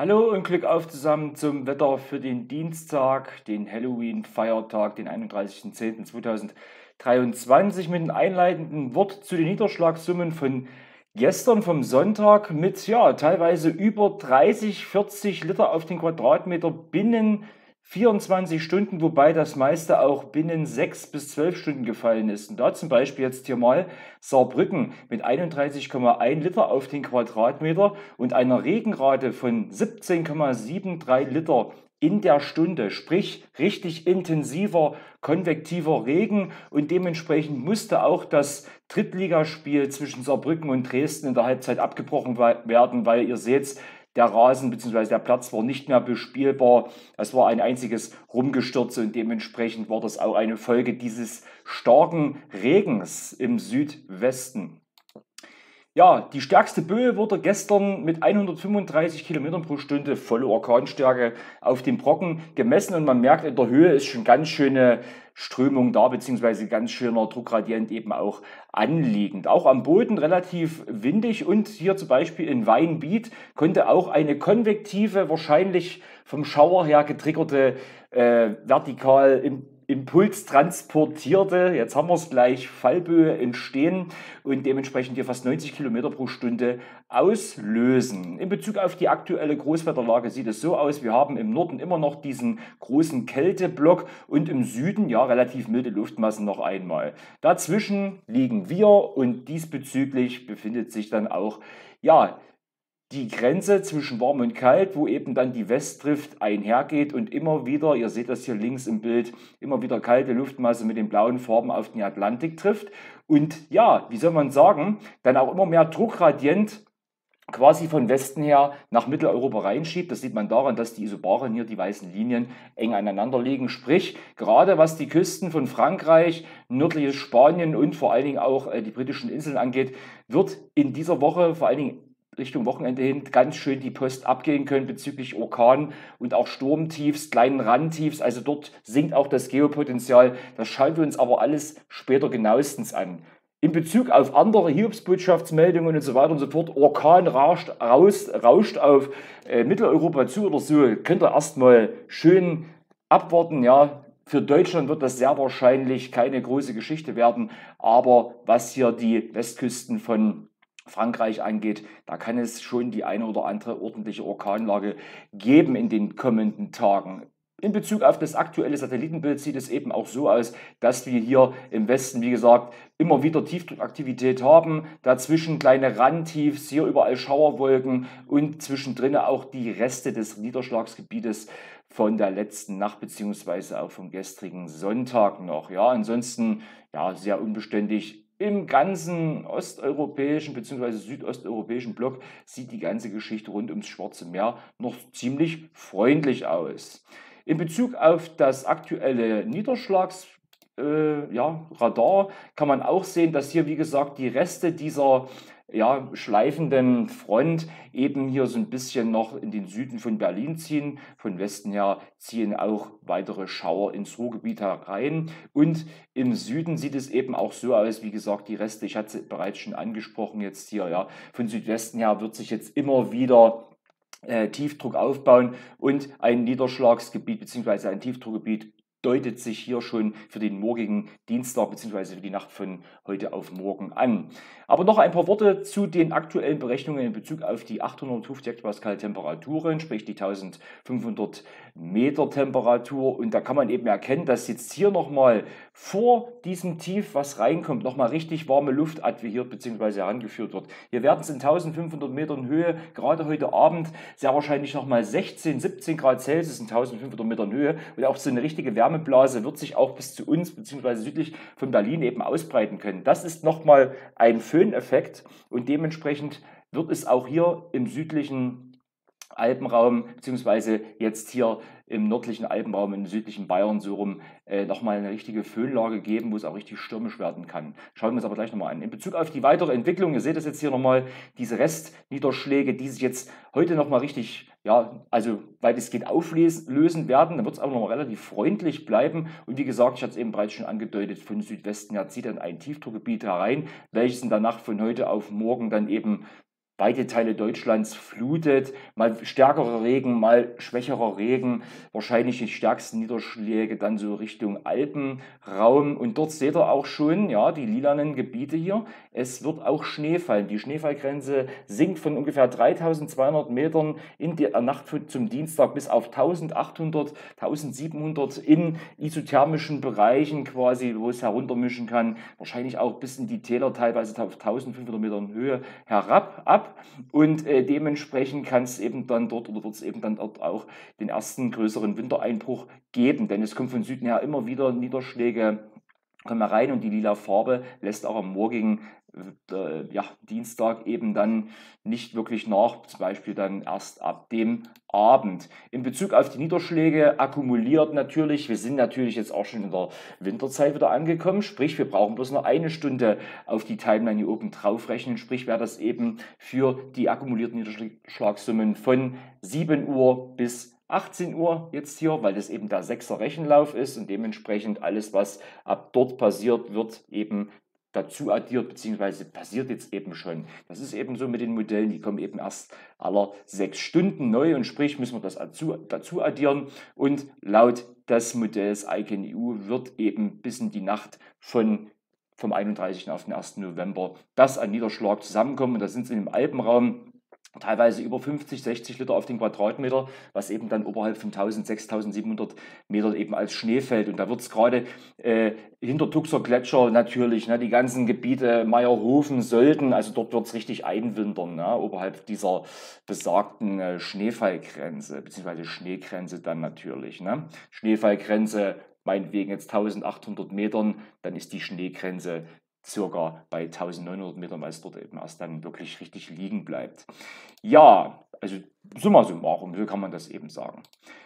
Hallo und Glück auf zusammen zum Wetter für den Dienstag, den Halloween-Feiertag, den 31.10.2023 mit einem einleitenden Wort zu den Niederschlagssummen von gestern vom Sonntag mit teilweise über 30, 40 Liter auf den Quadratmeter binnen 24 Stunden, wobei das meiste auch binnen 6 bis 12 Stunden gefallen ist. Und da zum Beispiel jetzt hier mal Saarbrücken mit 31,1 Liter auf den Quadratmeter und einer Regenrate von 17,73 Liter in der Stunde, sprich richtig intensiver konvektiver Regen, und dementsprechend musste auch das Drittligaspiel zwischen Saarbrücken und Dresden in der Halbzeit abgebrochen werden, weil ihr seht, der Rasen bzw. der Platz war nicht mehr bespielbar. Es war ein einziges Rumgestürze und dementsprechend war das auch eine Folge dieses starken Regens im Südwesten. Ja, die stärkste Böe wurde gestern mit 135 Kilometern pro Stunde, volle Orkanstärke, auf dem Brocken gemessen, und man merkt, in der Höhe ist schon ganz schöne Strömung da, beziehungsweise ganz schöner Druckgradient eben auch anliegend. Auch am Boden relativ windig, und hier zum Beispiel in Weinbiet konnte auch eine konvektive, wahrscheinlich vom Schauer her getriggerte, vertikal Impuls transportierte, jetzt haben wir es gleich, Fallböe entstehen und dementsprechend hier fast 90 Kilometer pro Stunde auslösen. In Bezug auf die aktuelle Großwetterlage sieht es so aus: Wir haben im Norden immer noch diesen großen Kälteblock und im Süden ja relativ milde Luftmassen noch einmal. Dazwischen liegen wir, und diesbezüglich befindet sich dann auch die Grenze zwischen warm und kalt, wo eben dann die Westdrift einhergeht und immer wieder, ihr seht das hier links im Bild, immer wieder kalte Luftmasse mit den blauen Farben auf den Atlantik trifft. Und ja, wie soll man sagen, dann auch immer mehr Druckgradient quasi von Westen her nach Mitteleuropa reinschiebt. Das sieht man daran, dass die Isobaren hier, die weißen Linien, eng aneinander liegen. Sprich, gerade was die Küsten von Frankreich, nördliches Spanien und vor allen Dingen auch die britischen Inseln angeht, wird in dieser Woche vor allen Dingen Richtung Wochenende hin ganz schön die Post abgehen können bezüglich Orkan und auch Sturmtiefs, kleinen Randtiefs. Also dort sinkt auch das Geopotenzial. Das schauen wir uns aber alles später genauestens an. In Bezug auf andere Hiobsbotschaftsmeldungen und so weiter und so fort, Orkan rauscht auf Mitteleuropa zu oder so, könnt ihr erstmal schön abwarten. Ja, für Deutschland wird das sehr wahrscheinlich keine große Geschichte werden, aber was hier die Westküsten von Frankreich angeht, da kann es schon die eine oder andere ordentliche Orkanlage geben in den kommenden Tagen. In Bezug auf das aktuelle Satellitenbild sieht es eben auch so aus, dass wir hier im Westen, wie gesagt, immer wieder Tiefdruckaktivität haben. Dazwischen kleine Randtiefs, hier überall Schauerwolken und zwischendrin auch die Reste des Niederschlagsgebietes von der letzten Nacht beziehungsweise auch vom gestrigen Sonntag noch. Ja, ansonsten sehr unbeständig. Im ganzen osteuropäischen bzw. südosteuropäischen Block sieht die ganze Geschichte rund ums Schwarze Meer noch ziemlich freundlich aus. In Bezug auf das aktuelle Radar kann man auch sehen, dass hier, wie gesagt, die Reste dieser schleifenden Front eben hier so ein bisschen noch in den Süden von Berlin ziehen. Von Westen her ziehen auch weitere Schauer ins Ruhrgebiet herein. Und im Süden sieht es eben auch so aus, wie gesagt, die Reste, ich hatte es bereits schon angesprochen jetzt hier, ja, von Südwesten her wird sich jetzt immer wieder Tiefdruck aufbauen, und ein Niederschlagsgebiet bzw. ein Tiefdruckgebiet deutet sich hier schon für den morgigen Dienstag bzw. für die Nacht von heute auf morgen an. Aber noch ein paar Worte zu den aktuellen Berechnungen in Bezug auf die 850 Hektopascal Temperaturen, sprich die 1500 Meter Temperatur. Und da kann man eben erkennen, dass jetzt hier nochmal vor diesem Tief, was reinkommt, nochmal richtig warme Luft adveniert bzw. herangeführt wird. Wir werden es in 1500 Metern Höhe, gerade heute Abend, sehr wahrscheinlich nochmal 16, 17 Grad Celsius in 1500 Metern Höhe, und auch so eine richtige Wärmeblase wird sich auch bis zu uns bzw. südlich von Berlin eben ausbreiten können. Das ist nochmal ein Föhneffekt, und dementsprechend wird es auch hier im südlichen Alpenraum, beziehungsweise jetzt hier im nördlichen Alpenraum, im südlichen Bayern so rum, nochmal eine richtige Föhnlage geben, wo es auch richtig stürmisch werden kann. Schauen wir uns aber gleich nochmal an. In Bezug auf die weitere Entwicklung, ihr seht das jetzt hier nochmal, diese Restniederschläge, die sich jetzt heute nochmal richtig, also weitestgehend auflösen werden, dann wird es auch nochmal relativ freundlich bleiben. Und wie gesagt, ich hatte es eben bereits schon angedeutet, von Südwesten her zieht dann ein Tiefdruckgebiet herein, welches in der Nacht von heute auf morgen dann eben weite Teile Deutschlands flutet. Mal stärkerer Regen, mal schwächerer Regen. Wahrscheinlich die stärksten Niederschläge dann so Richtung Alpenraum. Und dort seht ihr auch schon, ja, die lilanen Gebiete hier. Es wird auch Schnee fallen. Die Schneefallgrenze sinkt von ungefähr 3200 Metern in der Nacht zum Dienstag bis auf 1800, 1700 in isothermischen Bereichen quasi, wo es heruntermischen kann. Wahrscheinlich auch bis in die Täler, teilweise auf 1500 Metern Höhe ab. Und dementsprechend kann es eben dann dort oder wird es eben dann dort auch den ersten größeren Wintereinbruch geben. Denn es kommt von Süden her immer wieder Niederschläge, kommen rein und die lila Farbe lässt auch am morgigen Dienstag eben dann nicht wirklich nach, zum Beispiel dann erst ab dem Abend. In Bezug auf die Niederschläge akkumuliert natürlich, wir sind natürlich jetzt auch schon in der Winterzeit wieder angekommen, sprich wir brauchen bloß noch eine Stunde auf die Timeline hier oben drauf rechnen, sprich wäre das eben für die akkumulierten Niederschlagssummen von 7 Uhr bis 18 Uhr jetzt hier, weil das eben der 6er Rechenlauf ist und dementsprechend alles, was ab dort passiert, wird eben dazu addiert, beziehungsweise passiert jetzt eben schon. Das ist eben so mit den Modellen, die kommen eben erst aller 6 Stunden neu und sprich müssen wir das dazu addieren und laut des Modells ICANN-EU wird eben bis in die Nacht vom 31. auf den 1. November das an Niederschlag zusammenkommen und da sind es im Alpenraum teilweise über 50, 60 Liter auf den Quadratmeter, was eben dann oberhalb von 1000, 6700 Metern eben als Schnee fällt. Und da wird es gerade hinter Tuxer Gletscher natürlich, ne, die ganzen Gebiete Meierhofen, Sölden, also dort wird es richtig einwintern, ne, oberhalb dieser besagten Schneefallgrenze, beziehungsweise Schneegrenze dann natürlich. Ne. Schneefallgrenze meinetwegen jetzt 1800 Metern, dann ist die Schneegrenze circa bei 1900 Metern, weil es dort eben erst dann wirklich richtig liegen bleibt. Ja, also summa summarum, so kann man das eben sagen.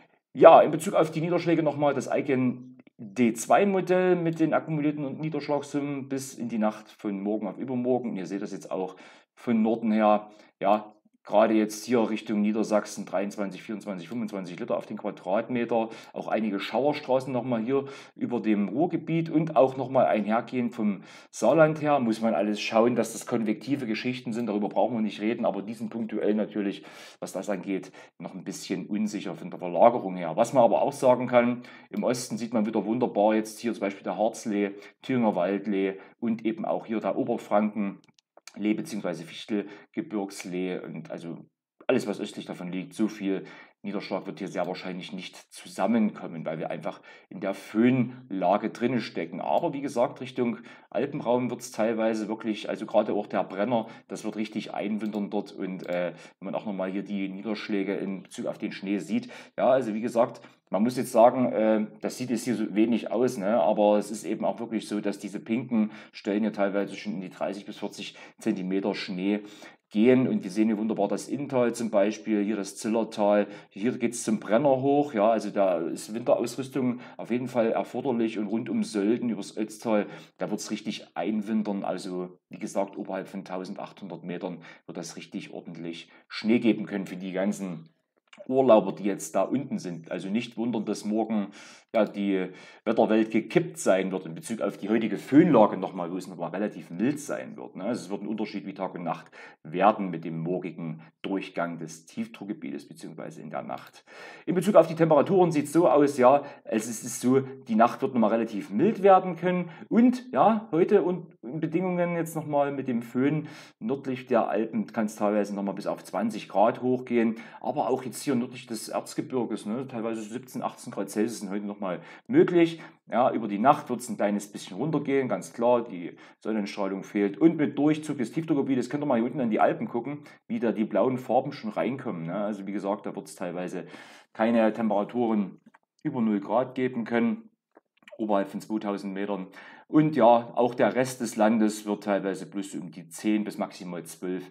Ja, in Bezug auf die Niederschläge nochmal das ICANN D2-Modell mit den akkumulierten Niederschlagssummen bis in die Nacht von morgen auf übermorgen. Und ihr seht das jetzt auch von Norden her, ja, gerade jetzt hier Richtung Niedersachsen 23, 24, 25 Liter auf den Quadratmeter. Auch einige Schauerstraßen nochmal hier über dem Ruhrgebiet und auch nochmal einhergehend vom Saarland her. Muss man alles schauen, dass das konvektive Geschichten sind. Darüber brauchen wir nicht reden, aber die sind punktuell natürlich, was das angeht, noch ein bisschen unsicher von der Verlagerung her. Was man aber auch sagen kann, im Osten sieht man wieder wunderbar jetzt hier zum Beispiel der Harzlee, Thüringer Waldlee und eben auch hier der Oberfranken. Lee bzw. Fichtelgebirgslee und also alles, was östlich davon liegt, so viel Niederschlag wird hier sehr wahrscheinlich nicht zusammenkommen, weil wir einfach in der Föhnlage drinne stecken. Aber wie gesagt, Richtung Alpenraum wird es teilweise wirklich, also gerade auch der Brenner, das wird richtig einwintern dort. Und wenn man auch nochmal hier die Niederschläge in Bezug auf den Schnee sieht, ja, also wie gesagt, man muss jetzt sagen, das sieht jetzt hier so wenig aus, ne? Aber es ist eben auch wirklich so, dass diese pinken Stellen hier teilweise schon in die 30 bis 40 Zentimeter Schnee gehen. Und wir sehen hier wunderbar das Inntal zum Beispiel, hier das Zillertal, hier geht es zum Brenner hoch, ja, also da ist Winterausrüstung auf jeden Fall erforderlich und rund um Sölden, übers Ötztal, da wird es richtig einwintern, also wie gesagt, oberhalb von 1800 Metern wird das richtig ordentlich Schnee geben können für die ganzen Urlauber, die jetzt da unten sind. Also nicht wundern, dass morgen ja, die Wetterwelt gekippt sein wird in Bezug auf die heutige Föhnlage nochmal, wo es nochmal relativ mild sein wird. Ne? Also es wird ein Unterschied wie Tag und Nacht werden mit dem morgigen Durchgang des Tiefdruckgebietes beziehungsweise in der Nacht. In Bezug auf die Temperaturen sieht es so aus, ja, es ist so, die Nacht wird nochmal relativ mild werden können und ja, heute und Bedingungen jetzt nochmal mit dem Föhn nördlich der Alpen kann es teilweise nochmal bis auf 20 Grad hochgehen, aber auch jetzt hier nördlich des Erzgebirges, ne, teilweise 17, 18 Grad Celsius sind heute nochmal möglich. Ja, über die Nacht wird es ein kleines bisschen runtergehen, ganz klar, die Sonnenstrahlung fehlt. Und mit Durchzug des Tiefdruckgebietes könnt ihr mal hier unten an die Alpen gucken, wie da die blauen Farben schon reinkommen. Ne? Also wie gesagt, da wird es teilweise keine Temperaturen über 0 Grad geben können, oberhalb von 2000 Metern. Und ja, auch der Rest des Landes wird teilweise bloß um die 10 bis maximal 12,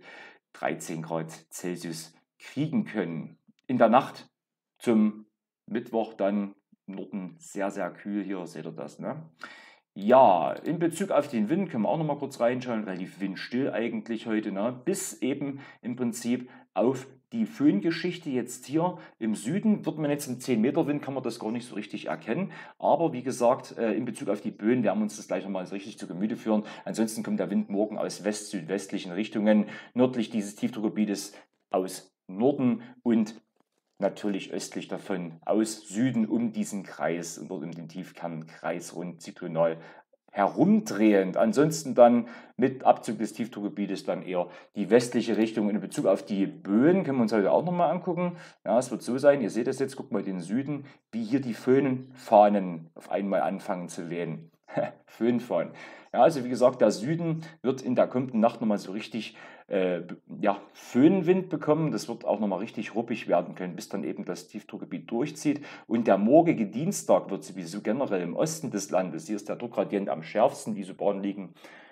13 Grad Celsius kriegen können. In der Nacht zum Mittwoch dann im Norden sehr, sehr kühl. Hier seht ihr das. Ne? Ja, in Bezug auf den Wind können wir auch noch mal kurz reinschauen. Relativ windstill eigentlich heute. Ne? Bis eben im Prinzip auf die Föhngeschichte jetzt hier im Süden. Wird man jetzt im 10 Meter Wind, kann man das gar nicht so richtig erkennen. Aber wie gesagt, in Bezug auf die Böen werden wir uns das gleich nochmal so richtig zu Gemüte führen. Ansonsten kommt der Wind morgen aus west-südwestlichen Richtungen, nördlich dieses Tiefdruckgebietes aus Norden und natürlich östlich davon aus Süden um diesen Kreis, um den Tiefkernkreis rund zyklinal herumdrehend. Ansonsten dann mit Abzug des Tiefdruckgebietes dann eher die westliche Richtung. In Bezug auf die Böen können wir uns heute auch nochmal angucken. Ja, es wird so sein, ihr seht das jetzt, guckt mal den Süden, wie hier die Föhnenfahnen auf einmal anfangen zu wehen. Föhnfahnen. Ja, also wie gesagt, der Süden wird in der kommenden Nacht nochmal so richtig ja, Föhnwind bekommen. Das wird auch nochmal richtig ruppig werden können, bis dann eben das Tiefdruckgebiet durchzieht. Und der morgige Dienstag wird sowieso generell im Osten des Landes, hier ist der Druckgradient am schärfsten, diese Bahnen liegen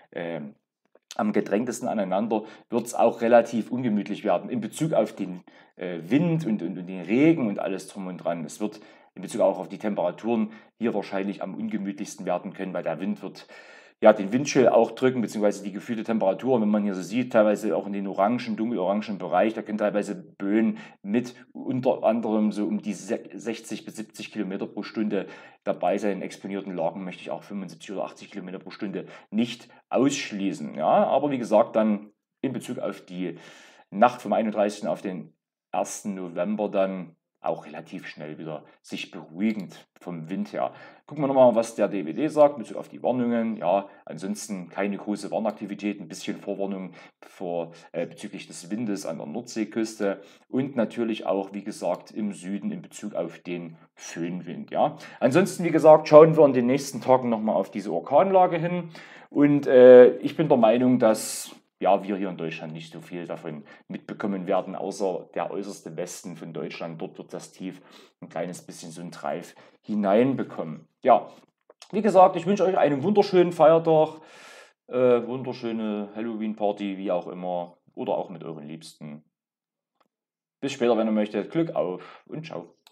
am gedrängtesten aneinander, wird es auch relativ ungemütlich werden in Bezug auf den Wind und den Regen und alles drum und dran. Es wird in Bezug auch auf die Temperaturen hier wahrscheinlich am ungemütlichsten werden können, weil der Wind wird ja den Windchill auch drücken, beziehungsweise die gefühlte Temperatur. Wenn man hier so sieht, teilweise auch in den orangen, dunkelorangen Bereich, da können teilweise Böen mit unter anderem so um die 60 bis 70 Kilometer pro Stunde dabei sein. In exponierten Lagen möchte ich auch 75 oder 80 Kilometer pro Stunde nicht ausschließen. Ja, aber wie gesagt, dann in Bezug auf die Nacht vom 31. auf den 1. November dann auch relativ schnell wieder sich beruhigend vom Wind her. Gucken wir nochmal, was der DWD sagt, Bezug auf die Warnungen. Ja, ansonsten keine große Warnaktivität, ein bisschen Vorwarnung bezüglich des Windes an der Nordseeküste und natürlich auch, wie gesagt, im Süden in Bezug auf den Föhnwind. Ja. Ansonsten, wie gesagt, schauen wir in den nächsten Tagen nochmal auf diese Orkanlage hin und ich bin der Meinung, dass ja, wir hier in Deutschland nicht so viel davon mitbekommen werden, außer der äußerste Westen von Deutschland. Dort wird das Tief ein kleines bisschen so einen Treif hineinbekommen. Ja, wie gesagt, ich wünsche euch einen wunderschönen Feiertag, wunderschöne Halloween-Party, wie auch immer, oder auch mit euren Liebsten. Bis später, wenn ihr möchtet. Glück auf und ciao.